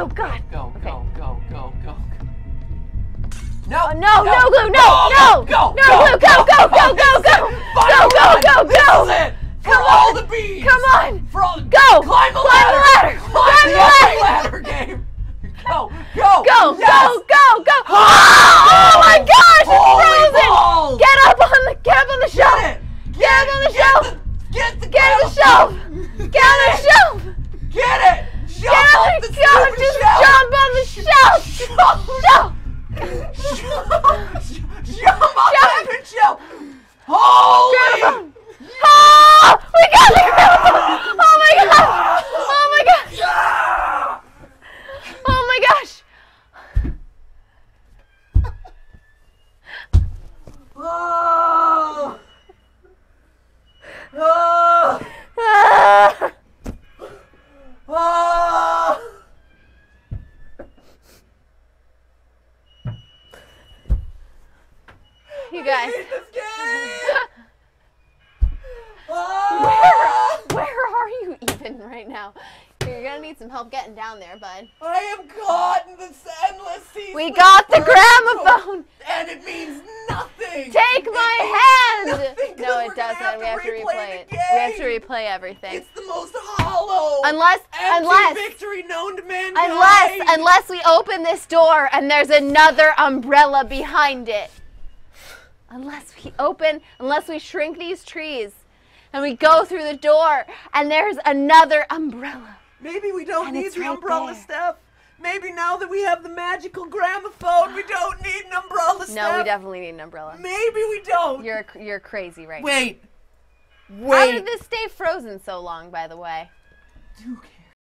Oh God. Go. No, No. no glue, no, Oh, no, go. no glue, go. This is it. For all the bees. Come on. For all. Go. Climb the Climb the ladder. ladder. Climb the ladder game. Go. Go. Yes. Go. Oh my gosh, Holy it's frozen. balls. Get up on the shelf. Get up on the shelf. Get on the Get shelf. on the shelf. Get it. Jump off the stupid Just shelf. jump on the shelf. Jump off the shelf. Holy. Gramophone. Oh, we got the gramophone. Oh my god. Yeah. Oh my gosh. Oh. Oh. You guys. I hate this game. Oh. Where are you even right now? You're gonna need some help getting down there, bud. I am caught in this endless season. We got the gramophone. And it means nothing. Take my hand. Nothing, 'cause No, we're it gonna doesn't. We have to replay it. the We have to game. replay everything. It's the most hollow, Unless victory known to mankind. Unless we open this door and there's another umbrella behind it. Unless we shrink these trees and we go through the door and there's another umbrella. Maybe we don't And need it's the right umbrella there. stuff. Maybe now that we have the magical gramophone, we don't need an umbrella stuff. No, we definitely need an umbrella. Maybe we don't. You're crazy right now. Wait. How did this stay frozen so long, by the way? Duke.